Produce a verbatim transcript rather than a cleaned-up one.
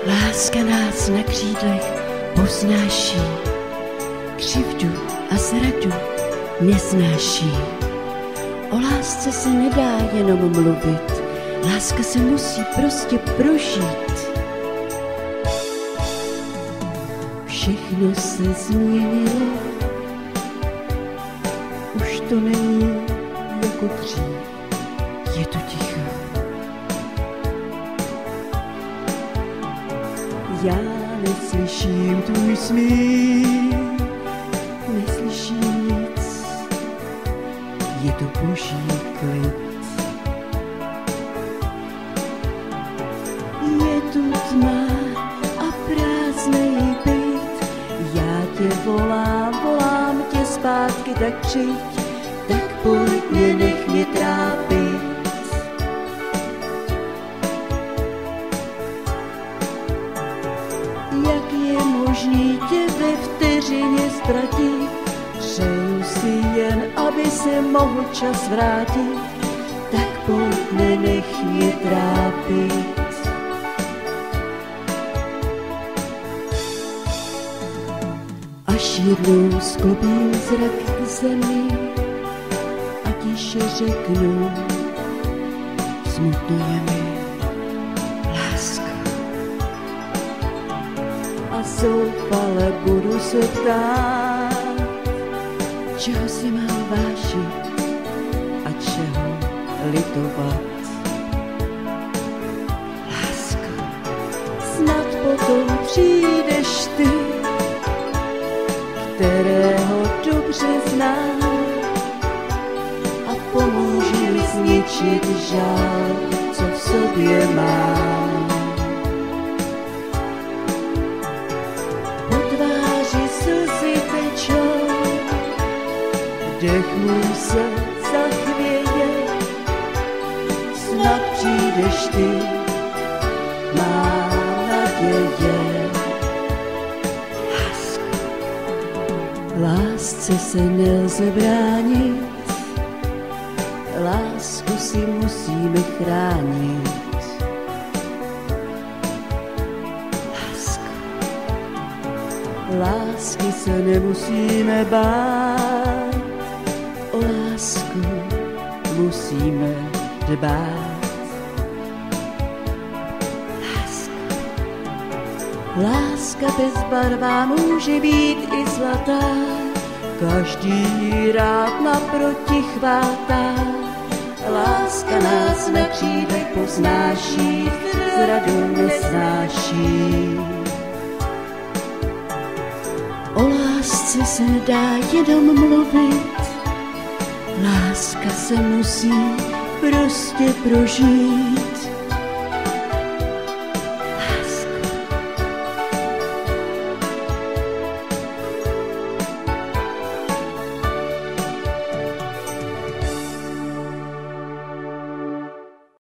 Láska nás na křídlech poznáší, křivdu a zradu neznáší. O lásce se nedá jenom mluvit, láska se musí prostě prožít. Všechno se změnilo, už to není jako dřív, je to ticho. Já neslyším tvůj smích, neslyším nic, je to boží klid. Je tu tma a prázdnej byt, já tě volám, volám tě zpátky, tak přijď, tak pojď mě, nech mě trápit. Jak je možný tě ve vteřině ztratit, přeju si jen, aby se mohl čas vrátit, tak pojď, nenech mě trápit. Až jednou sklopím zrak k zemi a tiše řeknu, smutno je mi, láska. A zoufale budu se ptát, čeho si mám vážit a čeho litovat. Láska, snad potom přijdeš ty, kterého dobře znám a pomůže mi zničit žál, co v sobě mám. Po tváři slzy tečou, dech můj se zachvěje, snad přijdeš ty, má naděje. Lásce se nelze bránit, lásku si musíme chránit. Láska, lásky se nemusíme bát, o lásku musíme dbát. Láska, láska bezbarvá může být i zlatá, každý ji rád naproti chvátá. Láska nás na křídlech poznáší, zradu nesnáší. O lásce se nedá jenom mluvit, láska se musí prostě prožít.